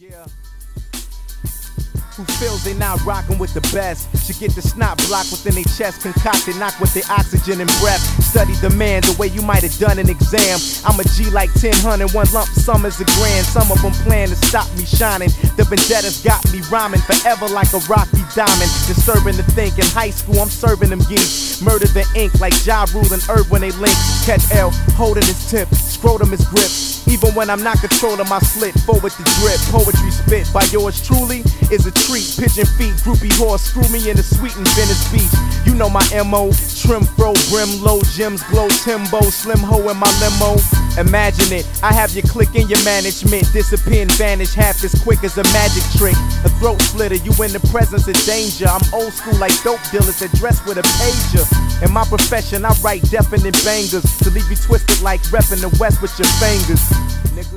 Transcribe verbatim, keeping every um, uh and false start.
Yeah. Who feels they not rockin' with the best should get the snot blocked within their chest, concocted, knock with their oxygen and breath. Study the man the way you might have done an exam. I'm a G like ten hundred, one lump sum is a grand. Some of them plan to stop me shining. The vendettas got me rhyming forever like a rocky diamond. Disturbing to think in high school I'm serving them geeks. Murder the ink like Ja Rule and Herb when they link. Catch L holding his tip, scrotum his grip. Even when I'm not controlling my slit, forward the drip. Poetry spit by yours truly is a treat. Pigeon feet, groupie horse, screw me in the sweet and Venice Beach. You know my M O, trim fro, brim, low gems, glow, Timbo, slim hoe in my limo. Imagine it, I have your click in your management. Disappear and vanish half as quick as a magic trick. A throat slitter, you in the presence of danger. I'm old school like dope dealers that dress with a pager. In my profession, I write deafening bangers to leave you twisted like reppin' the West with your fingers. Nigga.